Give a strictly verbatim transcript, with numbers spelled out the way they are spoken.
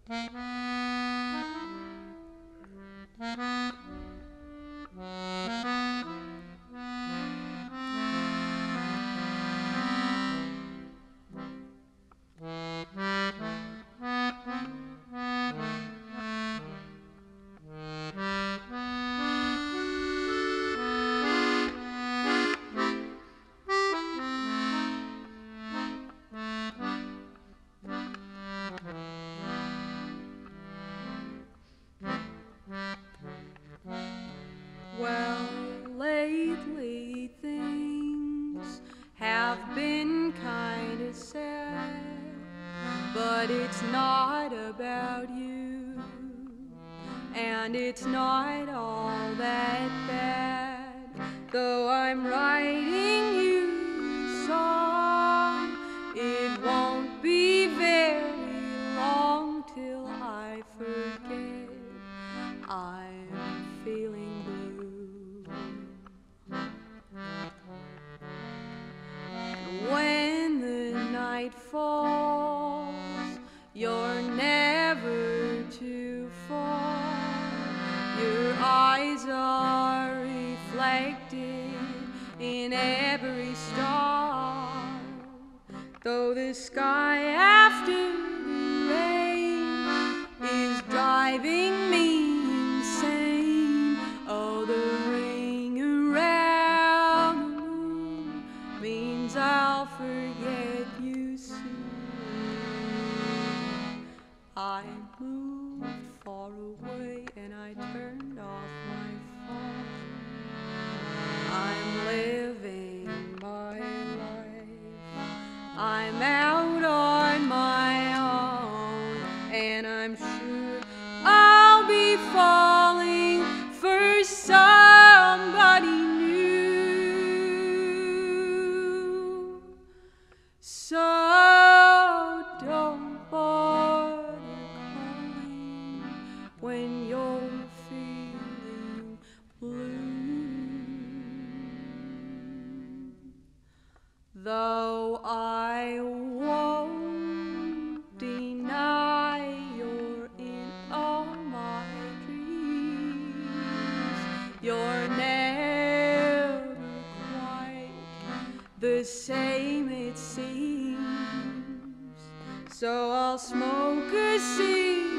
Well, lately things have been kind of sad, but it's not about you, and it's not all that bad. Though I'm writing you a song, it won't be very long till I forget I'm feeling blue. And when the night falls, you're never too far. Your eyes are reflected in every star. Though the sky after the rain is driving me insane, oh, the ring around the moon means I'll forget you soon. I moved far away and I turned off my phone. I'm living my life, I'm out on my own, and I'm sure I'll be falling for somebody new. So don't bother calling when you're feeling blue. Though I won't deny you're in all my dreams, you're never quite the same it seems. So I'll smoke a cigarette